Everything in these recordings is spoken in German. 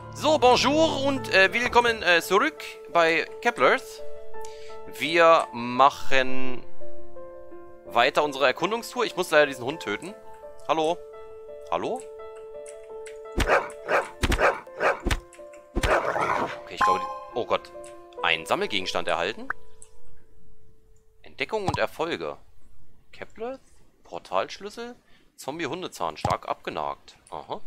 So, bonjour und willkommen zurück bei Kepler's. Wir machen weiter unsere Erkundungstour. Ich muss leider diesen Hund töten. Hallo? Hallo? Okay, ich glaube... Oh Gott. Ein Sammelgegenstand erhalten. Entdeckung und Erfolge. Kepler's? Portalschlüssel? Zombie-Hundezahn. Stark abgenagt. Aha.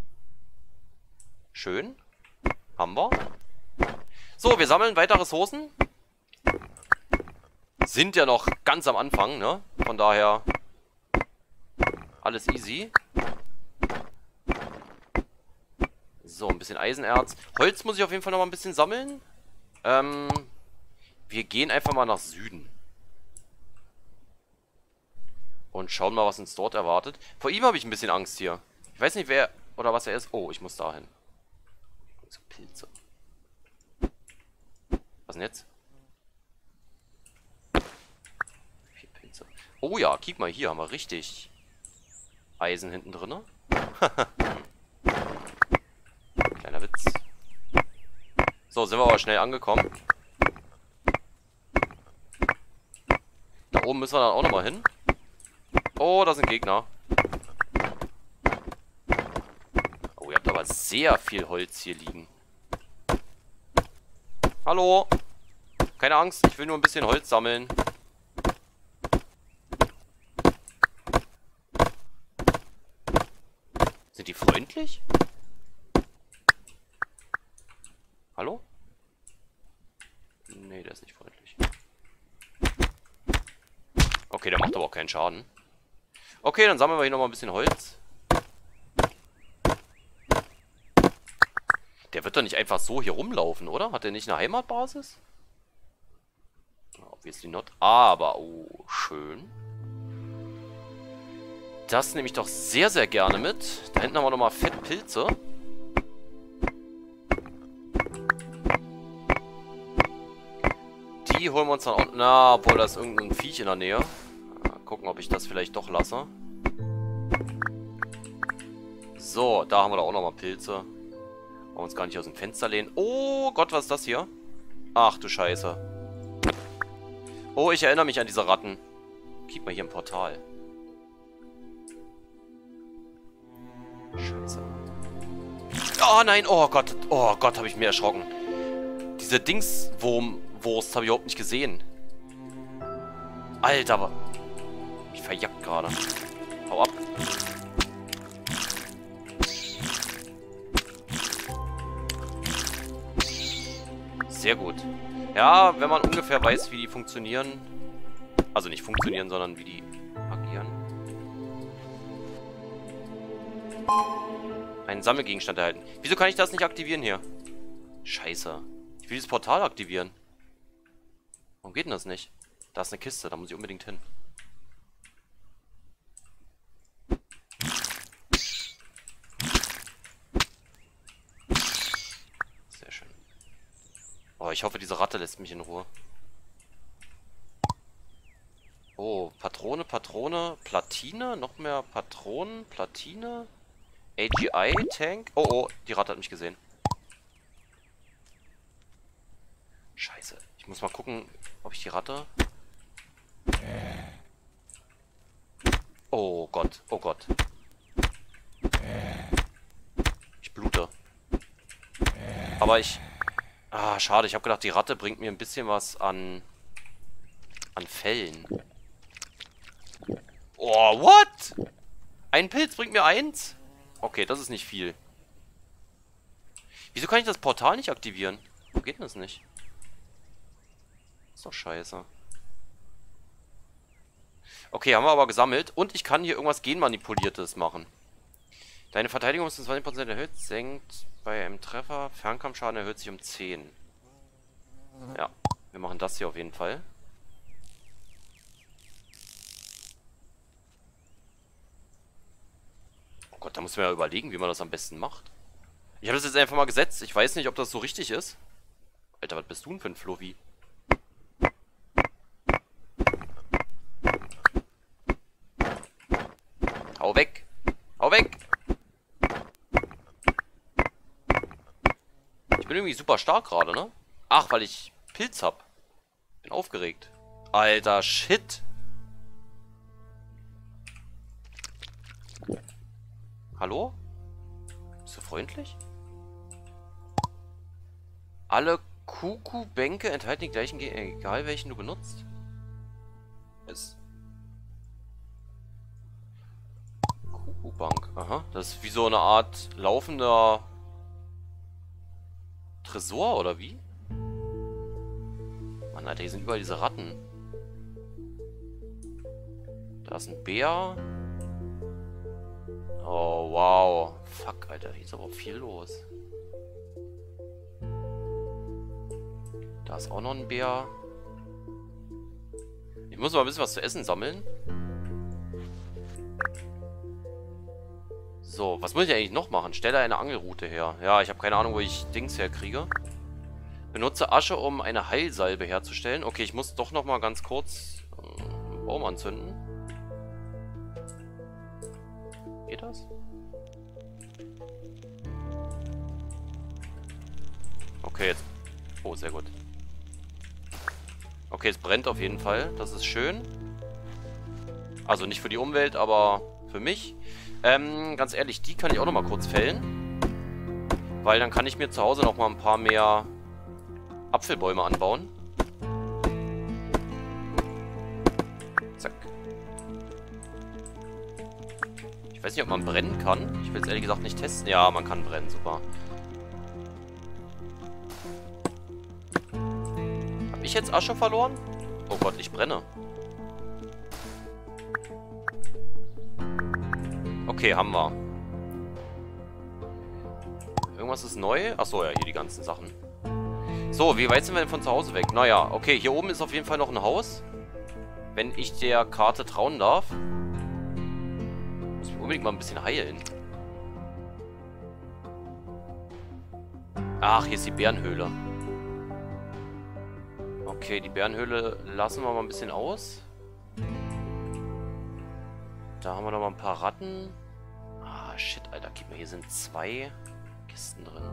Schön. Haben wir. So, wir sammeln weitere Ressourcen. Sind ja noch ganz am Anfang, ne? Von daher alles easy. So, ein bisschen Eisenerz. Holz muss ich auf jeden Fall noch mal ein bisschen sammeln. Wir gehen einfach mal nach Süden. Und schauen mal, was uns dort erwartet. Vor ihm habe ich ein bisschen Angst hier. Ich weiß nicht, wer oder was er ist. Oh, ich muss dahin. So, Pilze. Was denn jetzt? 4 Pilze. Oh ja, guck mal, hier haben wir richtig Eisen hinten drin. Kleiner Witz. So, sind wir aber schnell angekommen. Da oben müssen wir dann auch nochmal hin. Oh, da sind Gegner. Oh, ihr habt aber sehr viel Holz hier liegen. Hallo? Keine Angst, ich will nur ein bisschen Holz sammeln. Sind die freundlich? Hallo? Nee, der ist nicht freundlich. Okay, der macht aber auch keinen Schaden. Okay, dann sammeln wir hier nochmal ein bisschen Holz. Der wird doch nicht einfach so hier rumlaufen, oder? Hat der nicht eine Heimatbasis? Obviously not. Aber, oh, schön. Das nehme ich doch sehr, sehr gerne mit. Da hinten haben wir nochmal Fettpilze. Die holen wir uns dann auch... Na, obwohl da ist irgendein Viech in der Nähe. Mal gucken, ob ich das vielleicht doch lasse. So, da haben wir da auch nochmal Pilze. Wollen wir uns gar nicht aus dem Fenster lehnen. Oh Gott, was ist das hier? Ach du Scheiße. Oh, ich erinnere mich an diese Ratten. Guck mal hier im Portal. Scheiße. Oh nein, oh Gott, habe ich mir erschrocken. Diese Dingswurmwurst habe ich überhaupt nicht gesehen. Alter, aber... Ich verjagt gerade. Hau ab. Sehr gut. Ja, wenn man ungefähr weiß, wie die funktionieren. Also nicht funktionieren, sondern wie die agieren. Einen Sammelgegenstand erhalten. Wieso kann ich das nicht aktivieren hier? Scheiße. Ich will dieses Portal aktivieren. Warum geht denn das nicht? Da ist eine Kiste, da muss ich unbedingt hin. Sehr schön. Oh, ich hoffe, diese Ratte lässt mich in Ruhe. Oh, Patrone, Patrone, Platine, noch mehr Patronen, Platine, AGI, Tank. Oh, oh, die Ratte hat mich gesehen. Scheiße, ich muss mal gucken, ob ich die Ratte... Oh Gott, oh Gott. Ich blute. Aber ich... Ah, schade, ich habe gedacht, die Ratte bringt mir ein bisschen was an Fellen. Oh, what? Ein Pilz bringt mir 1? Okay, das ist nicht viel. Wieso kann ich das Portal nicht aktivieren? Warum geht denn das nicht? Ist doch scheiße. Okay, haben wir aber gesammelt. Und ich kann hier irgendwas Genmanipuliertes machen. Deine Verteidigung ist um 20% erhöht. Senkt bei einem Treffer. Fernkampfschaden erhöht sich um 10. Ja, wir machen das hier auf jeden Fall. Oh Gott, da muss man ja überlegen, wie man das am besten macht. Ich habe das jetzt einfach mal gesetzt. Ich weiß nicht, ob das so richtig ist. Alter, was bist du denn für ein Flovi? Hau weg! Hau weg! bin irgendwie super stark gerade, ne? Ach, weil ich Pilz hab. Bin aufgeregt. Alter, shit. Hallo? Bist du freundlich? Alle Kuku-Bänke enthalten die gleichen egal welchen du benutzt. Ist. Kuku-Bank. Aha. Das ist wie so eine Art laufender Tresor, oder wie? Mann, Alter, hier sind überall diese Ratten. Da ist ein Bär. Oh, wow. Fuck, Alter, hier ist aber viel los. Da ist auch noch ein Bär. Ich muss mal ein bisschen was zu essen sammeln. So, was muss ich eigentlich noch machen? Stelle eine Angelrute her. Ja, ich habe keine Ahnung, wo ich Dings herkriege. Benutze Asche, um eine Heilsalbe herzustellen. Okay, ich muss doch noch mal ganz kurz einen Baum anzünden. Geht das? Okay, jetzt... Oh, sehr gut. Okay, es brennt auf jeden Fall. Das ist schön. Also nicht für die Umwelt, aber für mich. Ganz ehrlich, die kann ich auch noch mal kurz fällen. Weil dann kann ich mir zu Hause noch mal ein paar mehr Apfelbäume anbauen. Zack. Ich weiß nicht, ob man brennen kann. Ich will es ehrlich gesagt nicht testen. Ja, man kann brennen. Super. Habe ich jetzt Asche verloren? Oh Gott, ich brenne. Okay, haben wir. Irgendwas ist neu? Achso, ja, hier die ganzen Sachen. So, wie weit sind wir denn von zu Hause weg? Naja, okay, hier oben ist auf jeden Fall noch ein Haus. Wenn ich der Karte trauen darf. Muss ich unbedingt mal ein bisschen heilen. Ach, hier ist die Bärenhöhle. Okay, die Bärenhöhle lassen wir mal ein bisschen aus. Da haben wir noch mal ein paar Ratten. Ah, shit, Alter. Gib mir, hier sind 2 Kisten drin.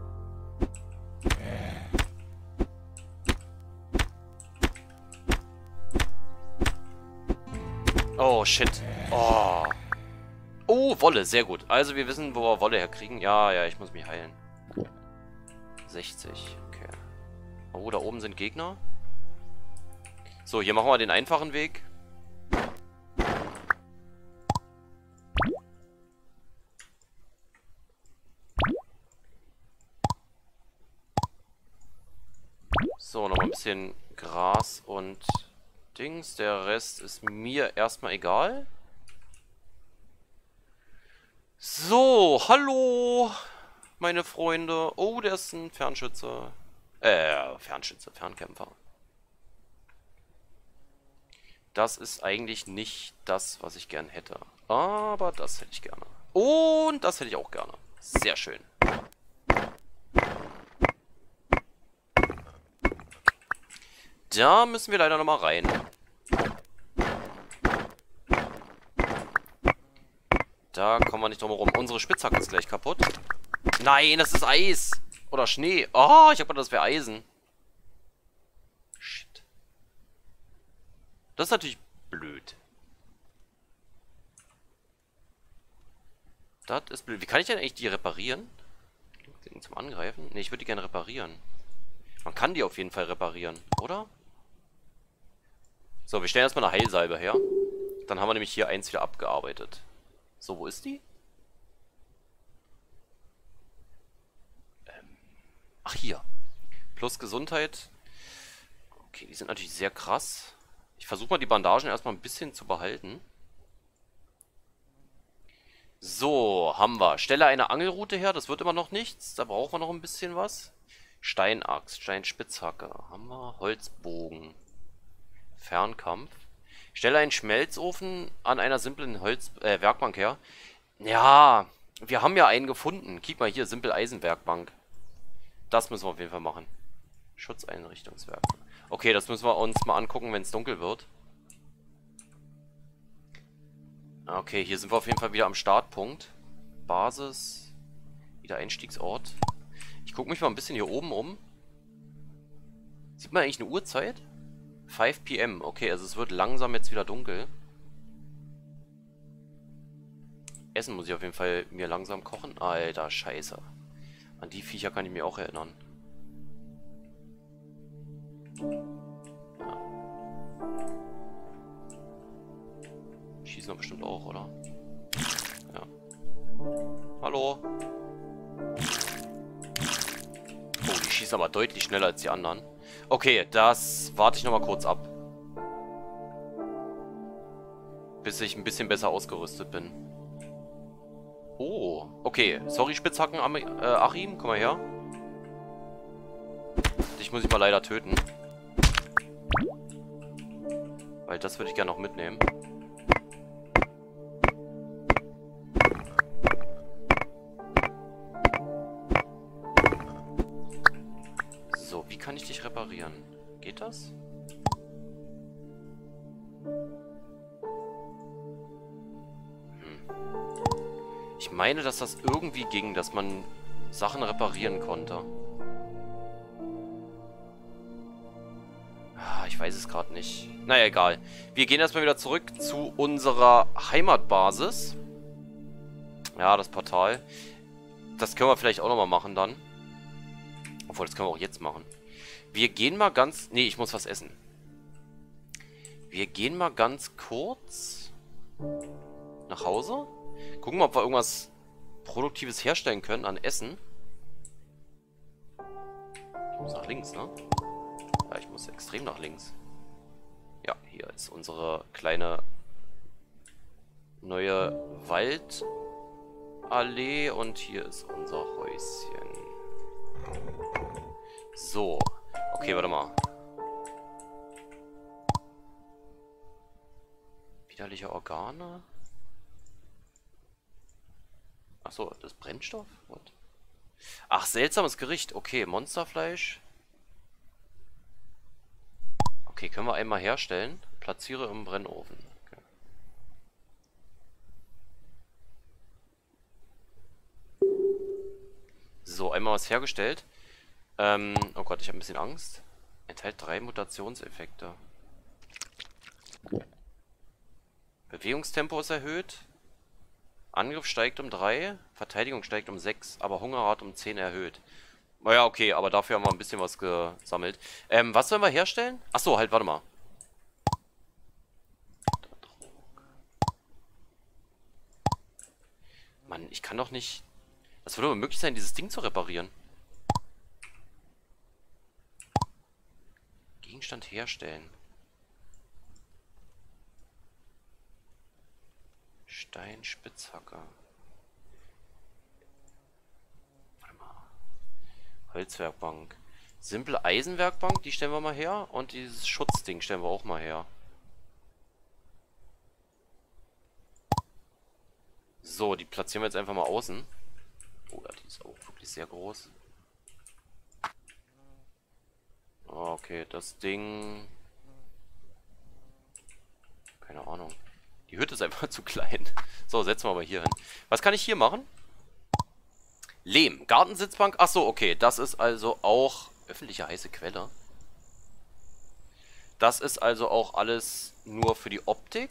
Oh, shit. Oh. Oh, Wolle. Sehr gut. Also, wir wissen, wo wir Wolle herkriegen. Ja, ja, ich muss mich heilen. 60. Okay. Oh, da oben sind Gegner. So, hier machen wir den einfachen Weg. So, nochmal ein bisschen Gras und Dings. Der Rest ist mir erstmal egal. So, hallo, meine Freunde. Oh, der ist ein Fernschütze. Fernkämpfer. Das ist eigentlich nicht das, was ich gern hätte. Aber das hätte ich gerne. Und das hätte ich auch gerne. Sehr schön. Da müssen wir leider nochmal rein. Da kommen wir nicht drum herum. Unsere Spitzhacke ist gleich kaputt. Nein, das ist Eis. Oder Schnee. Oh, ich hab gedacht, das wäre Eisen. Shit. Das ist natürlich blöd. Das ist blöd. Wie kann ich denn eigentlich die reparieren? Zum Angreifen? Ne, ich würde die gerne reparieren. Man kann die auf jeden Fall reparieren, oder? So, wir stellen erstmal eine Heilsalbe her. Dann haben wir nämlich hier eins wieder abgearbeitet. So, wo ist die? Ach, hier. Plus Gesundheit. Okay, die sind natürlich sehr krass. Ich versuche mal die Bandagen erstmal ein bisschen zu behalten. So, haben wir. Stelle eine Angelrute her. Das wird immer noch nichts. Da brauchen wir noch ein bisschen was. Steinaxt, Steinspitzhacke. Haben wir. Holzbogen. Fernkampf. Stelle einen Schmelzofen an einer simplen Werkbank her. Ja, wir haben ja einen gefunden. Guck mal hier, simpel Eisenwerkbank. Das müssen wir auf jeden Fall machen. Schutzeinrichtungswerk. Okay, das müssen wir uns mal angucken, wenn es dunkel wird. Okay, hier sind wir auf jeden Fall wieder am Startpunkt. Basis. Wieder Einstiegsort. Ich gucke mich mal ein bisschen hier oben um. Sieht man eigentlich eine Uhrzeit? 5 PM. Okay, also es wird langsam jetzt wieder dunkel. Essen muss ich auf jeden Fall mir langsam kochen. Alter, scheiße. An die Viecher kann ich mich auch erinnern. Ja. Schießen wir bestimmt auch, oder? Ja. Hallo? Oh, die schießen aber deutlich schneller als die anderen. Okay, das warte ich nochmal kurz ab. Bis ich ein bisschen besser ausgerüstet bin. Oh, okay. Sorry, Spitzhacken, Achim, komm mal her. Dich muss ich mal leider töten. Weil das würde ich gerne noch mitnehmen. So, wie kann ich dich reparieren? Geht das? Ich meine, dass das irgendwie ging, dass man Sachen reparieren konnte. Ah, ich weiß es gerade nicht. Naja, egal. Wir gehen erstmal wieder zurück zu unserer Heimatbasis. Ja, das Portal. Das können wir vielleicht auch nochmal machen dann. Obwohl, das können wir auch jetzt machen. Wir gehen mal ganz... Nee, ich muss was essen. Wir gehen mal ganz kurz nach Hause. Gucken wir, ob wir irgendwas Produktives herstellen können an Essen. Ich muss nach links, ne? Ja, ich muss extrem nach links. Ja, hier ist unsere kleine neue Waldallee und hier ist unser Häuschen. So. Okay, warte mal. Widerliche Organe. Achso, das ist Brennstoff? What? Ach, seltsames Gericht. Okay, Monsterfleisch. Okay, können wir einmal herstellen. Platziere im Brennofen. Okay. So, einmal was hergestellt. Oh Gott, ich habe ein bisschen Angst. Enthält 3 Mutationseffekte. Bewegungstempo ist erhöht. Angriff steigt um 3, Verteidigung steigt um 6, aber Hungerrate um 10 erhöht. Naja, okay, aber dafür haben wir ein bisschen was gesammelt. Was sollen wir herstellen? Achso, halt, warte mal. Mann, ich kann doch nicht... Es würde aber möglich sein, dieses Ding zu reparieren. Gegenstand herstellen. Steinspitzhacke. Warte mal. Holzwerkbank. Simple Eisenwerkbank, die stellen wir mal her. Und dieses Schutzding stellen wir auch mal her. So, die platzieren wir jetzt einfach mal außen. Oh, die ist auch wirklich sehr groß. Okay, das Ding... Keine Ahnung. Die Hütte ist einfach zu klein. So, setzen wir aber hier hin. Was kann ich hier machen? Lehm. Gartensitzbank. Achso, okay. Das ist also auch öffentliche heiße Quelle. Das ist also auch alles nur für die Optik.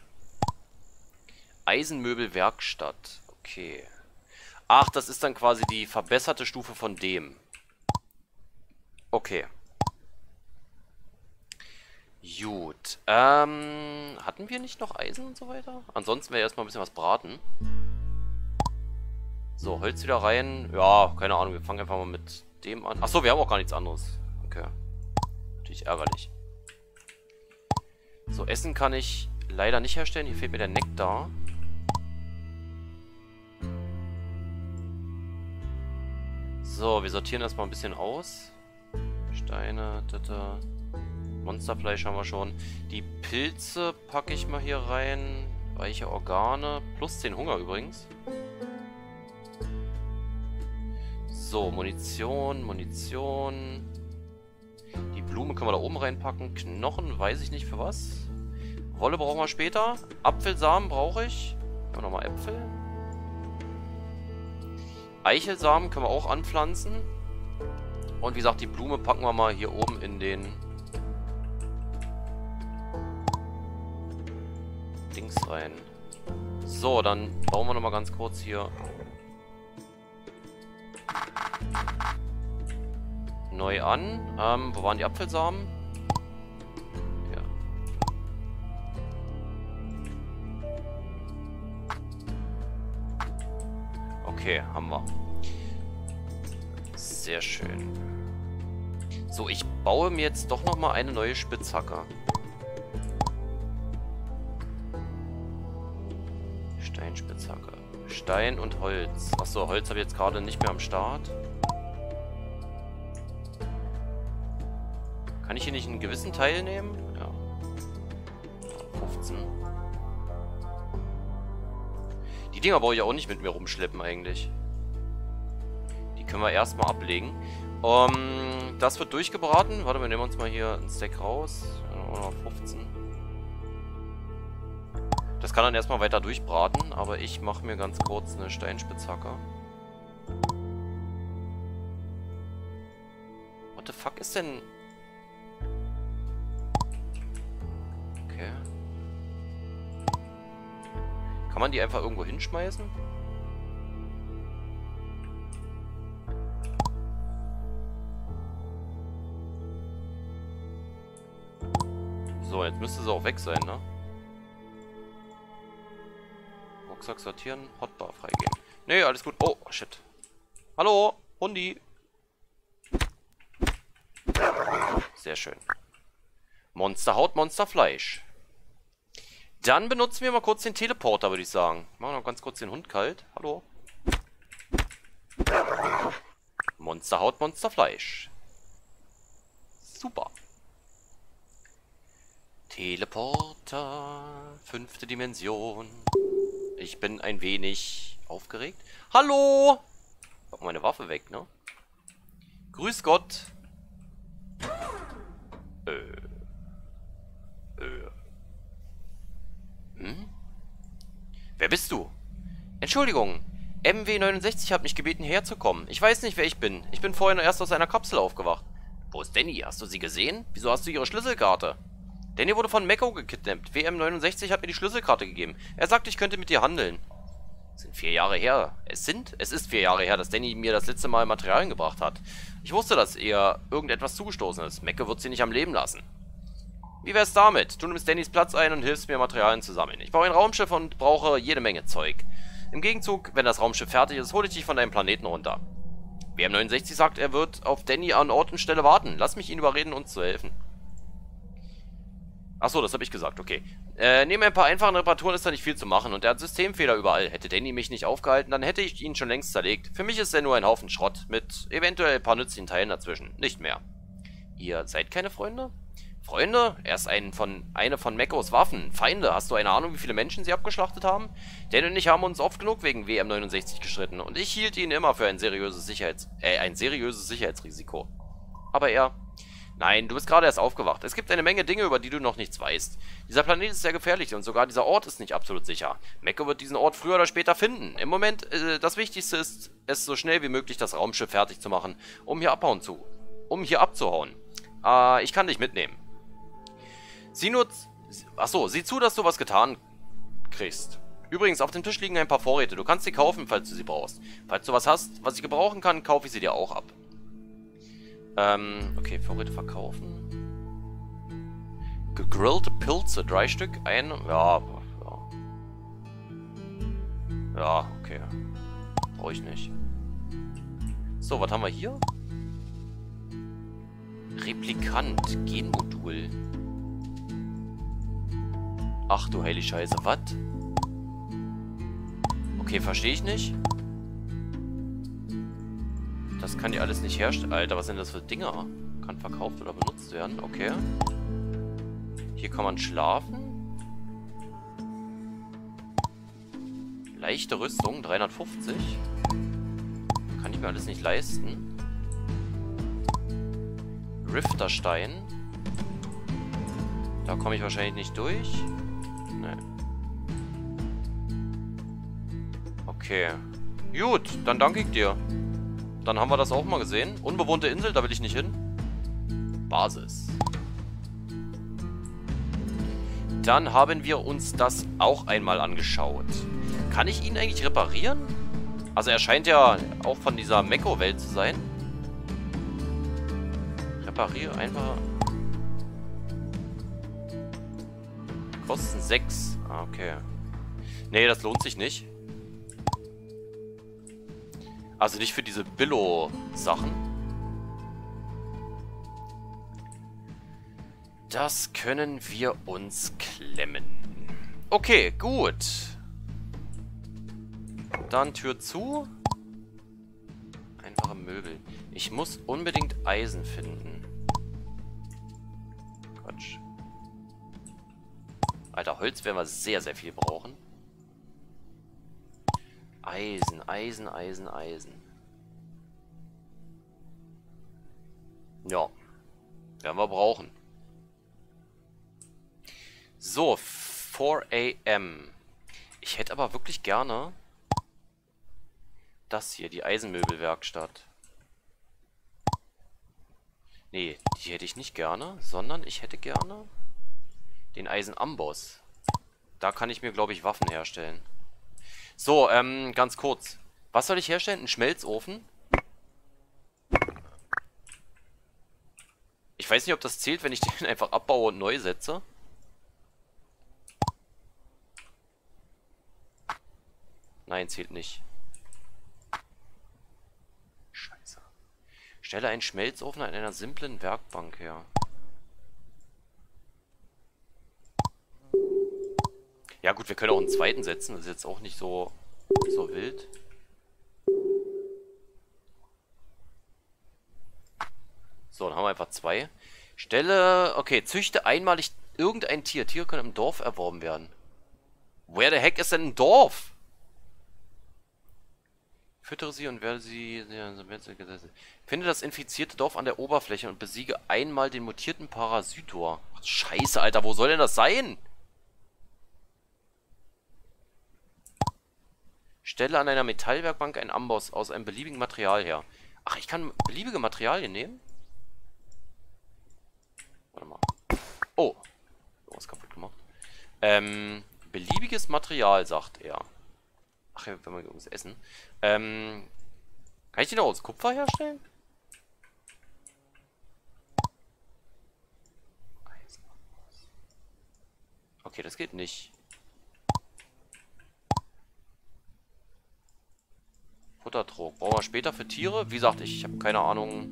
Eisenmöbelwerkstatt. Okay. Ach, das ist dann quasi die verbesserte Stufe von dem. Okay. Gut. Hatten wir nicht noch Eisen und so weiter? Ansonsten wäre erstmal ein bisschen was braten. So, Holz wieder rein. Ja, keine Ahnung. Wir fangen einfach mal mit dem an. Achso, wir haben auch gar nichts anderes. Okay. Natürlich ärgerlich. So, Essen kann ich leider nicht herstellen. Hier fehlt mir der Nektar. So, wir sortieren erstmal ein bisschen aus. Steine, Titte. Monsterfleisch haben wir schon. Die Pilze packe ich mal hier rein. Weiche Organe. Plus 10 Hunger übrigens. So, Munition, Munition. Die Blume können wir da oben reinpacken. Knochen, weiß ich nicht für was. Wolle brauchen wir später. Apfelsamen brauche ich. Ja, nochmal Äpfel. Eichelsamen können wir auch anpflanzen. Und wie gesagt, die Blume packen wir mal hier oben in den Dings rein. So, dann bauen wir nochmal ganz kurz hier neu an. Wo waren die Apfelsamen? Ja. Okay, haben wir. Sehr schön. So, ich baue mir jetzt doch nochmal eine neue Spitzhacke. Steinspitzhacke. Stein und Holz. Achso, Holz habe ich jetzt gerade nicht mehr am Start. Kann ich hier nicht einen gewissen Teil nehmen? Ja. 15. Die Dinger brauche ich auch nicht mit mir rumschleppen eigentlich. Die können wir erstmal ablegen. Das wird durchgebraten. Warte, wir nehmen uns mal hier einen Stack raus. 15. Das kann dann erstmal weiter durchbraten, aber ich mache mir ganz kurz eine Steinspitzhacke. What the fuck ist denn... Okay. Kann man die einfach irgendwo hinschmeißen? So, jetzt müsste sie auch weg sein, ne? Rucksack sortieren, Hotbar freigeben. Nee, alles gut. Oh, shit. Hallo, Hundi. Sehr schön. Monsterhaut, Monsterfleisch. Dann benutzen wir mal kurz den Teleporter, würde ich sagen. Machen wir noch ganz kurz den Hund kalt. Hallo. Monsterhaut, Monsterfleisch. Super. Teleporter. 5. Dimension. Ich bin ein wenig aufgeregt. Hallo! Pack meine Waffe weg, ne? Grüß Gott. Wer bist du? Entschuldigung. MW69 hat mich gebeten, herzukommen. Ich weiß nicht, wer ich bin. Ich bin vorhin erst aus einer Kapsel aufgewacht. Wo ist Danny? Hast du sie gesehen? Wieso hast du ihre Schlüsselkarte? Danny wurde von Mecco gekidnappt. WM69 hat mir die Schlüsselkarte gegeben. Er sagte, ich könnte mit dir handeln. Es sind 4 Jahre her. Es ist 4 Jahre her, dass Danny mir das letzte Mal Materialien gebracht hat. Ich wusste, dass ihr irgendetwas zugestoßen ist. Mecco wird sie nicht am Leben lassen. Wie wär's damit? Du nimmst Dannys Platz ein und hilfst mir, Materialien zu sammeln. Ich baue ein Raumschiff und brauche jede Menge Zeug. Im Gegenzug, wenn das Raumschiff fertig ist, hole ich dich von deinem Planeten runter. WM69 sagt, er wird auf Danny an Ort und Stelle warten. Lass mich ihn überreden, uns zu helfen. Achso, das habe ich gesagt, okay. Neben ein paar einfachen Reparaturen ist da nicht viel zu machen und er hat Systemfehler überall. Hätte Danny mich nicht aufgehalten, dann hätte ich ihn schon längst zerlegt. Für mich ist er nur ein Haufen Schrott, mit eventuell ein paar nützlichen Teilen dazwischen. Nicht mehr. Ihr seid keine Freunde? Freunde? Er ist eine von Meccos Waffen. Feinde, hast du eine Ahnung, wie viele Menschen sie abgeschlachtet haben? Danny und ich haben uns oft genug wegen WM69 gestritten und ich hielt ihn immer für ein seriöses Sicherheitsrisiko. Aber er... Nein, du bist gerade erst aufgewacht. Es gibt eine Menge Dinge, über die du noch nichts weißt. Dieser Planet ist sehr gefährlich und sogar dieser Ort ist nicht absolut sicher. Mecco wird diesen Ort früher oder später finden. Im Moment, das Wichtigste ist, es so schnell wie möglich das Raumschiff fertig zu machen, um hier abzuhauen. Ich kann dich mitnehmen. Sieh zu, dass du was getan kriegst. Übrigens, auf dem Tisch liegen ein paar Vorräte. Du kannst sie kaufen, falls du sie brauchst. Falls du was hast, was ich gebrauchen kann, kaufe ich sie dir auch ab. Okay, Vorräte verkaufen. Gegrillte Pilze, 3 Stück, ja. Ja, okay. Brauche ich nicht. So, was haben wir hier? Replikant, Genmodul. Ach du heilige Scheiße, was? Okay, verstehe ich nicht. Das kann die alles nicht herstellen. Alter, was sind das für Dinger? Kann verkauft oder benutzt werden. Okay. Hier kann man schlafen. Leichte Rüstung, 350. Kann ich mir alles nicht leisten. Rifterstein. Da komme ich wahrscheinlich nicht durch. Nee. Okay. Gut, dann danke ich dir. dann haben wir das auch mal gesehen. Unbewohnte Insel, da will ich nicht hin. Basis. Dann haben wir uns das auch einmal angeschaut. Kann ich ihn eigentlich reparieren? Also er scheint ja auch von dieser Mekko-Welt zu sein. Repariere einfach. Kosten 6. Ah, okay. Nee, das lohnt sich nicht. Also nicht für diese Billo-Sachen. Das können wir uns klemmen. Okay, gut. Dann Tür zu. Einfache Möbel. Ich muss unbedingt Eisen finden. Quatsch. Alter, Holz werden wir sehr, sehr viel brauchen. Eisen, Eisen, Eisen, Eisen. Ja. Werden wir brauchen. So, 4 AM. Ich hätte aber wirklich gerne das hier, die Eisenmöbelwerkstatt. Nee, die hätte ich nicht gerne, sondern ich hätte gerne den Eisenamboss. Da kann ich mir, glaube ich, Waffen herstellen. So, ganz kurz. Was soll ich herstellen? Einen Schmelzofen? Ich weiß nicht, ob das zählt, wenn ich den einfach abbaue und neu setze. Nein, zählt nicht. Scheiße. Stelle einen Schmelzofen an einer simplen Werkbank her. Ja gut, wir können auch einen zweiten setzen. Das ist jetzt auch nicht so wild. So, dann haben wir einfach 2. Stelle... Okay, züchte einmalig irgendein Tier. Tiere können im Dorf erworben werden. Where the heck ist denn ein Dorf? Füttere sie und werde sie... Finde das infizierte Dorf an der Oberfläche und besiege einmal den mutierten Parasitor. Ach, Scheiße, Alter, wo soll denn das sein? Stelle an einer Metallwerkbank einen Amboss aus einem beliebigen Material her. Ach, ich kann beliebige Materialien nehmen? Warte mal. Oh. Was kaputt gemacht. Beliebiges Material, sagt er. Ach ja, wenn wir irgendwas essen. Kann ich den auch aus Kupfer herstellen? Okay, das geht nicht. Futtertrog. Brauchen wir später für Tiere? Wie gesagt, ich habe keine Ahnung,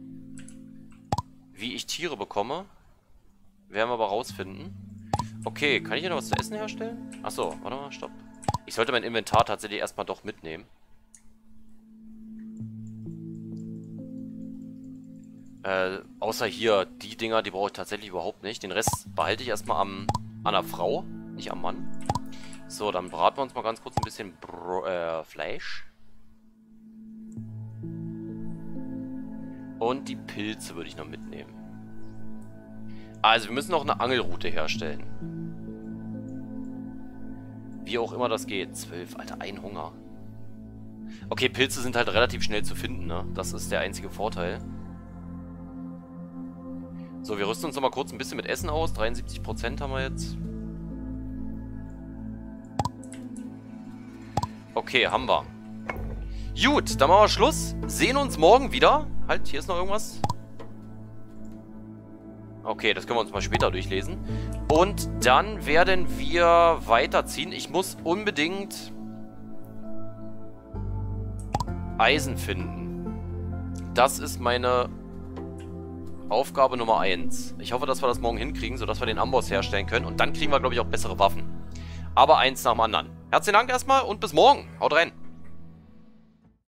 wie ich Tiere bekomme. Werden wir aber rausfinden. Okay, kann ich hier noch was zu essen herstellen? Achso, warte mal, stopp. Ich sollte mein Inventar tatsächlich erstmal doch mitnehmen. Außer hier, die Dinger, die brauche ich tatsächlich überhaupt nicht. Den Rest behalte ich erstmal an der Frau, nicht am Mann. So, dann braten wir uns mal ganz kurz ein bisschen Fleisch. Und die Pilze würde ich noch mitnehmen. Also, wir müssen noch eine Angelroute herstellen. Wie auch immer das geht. 12, Alter, ein Hunger. Okay, Pilze sind halt relativ schnell zu finden, ne? Das ist der einzige Vorteil. So, wir rüsten uns noch mal kurz ein bisschen mit Essen aus. 73% haben wir jetzt. Okay, haben wir. Gut, dann machen wir Schluss. Sehen uns morgen wieder. Halt, hier ist noch irgendwas. Okay, das können wir uns mal später durchlesen. Und dann werden wir weiterziehen. Ich muss unbedingt Eisen finden. Das ist meine Aufgabe Nummer 1. Ich hoffe, dass wir das morgen hinkriegen, sodass wir den Amboss herstellen können. Und dann kriegen wir, glaube ich, auch bessere Waffen. Aber eins nach dem anderen. Herzlichen Dank erstmal und bis morgen. Haut rein.